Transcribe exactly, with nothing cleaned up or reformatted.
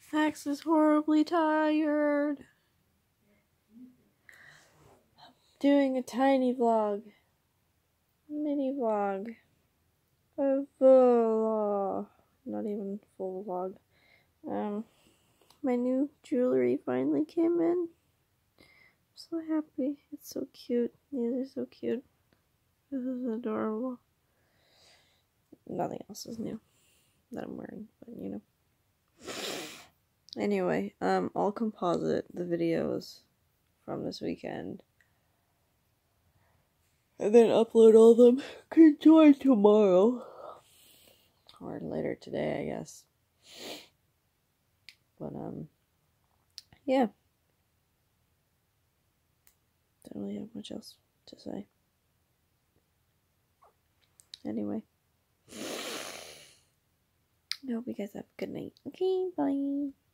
Max is horribly tired. Doing a tiny vlog. Mini vlog. A vlog. Not even full vlog. Um, my new jewelry finally came in. I'm so happy. It's so cute. These are so cute. This is adorable. Nothing else is new that I'm wearing, but you know. Anyway, um, I'll composite the videos from this weekend and then upload all of them. Can join tomorrow or later today, I guess. But um, yeah. Don't really have much else to say. Anyway. I hope you guys have a good night. Okay, bye.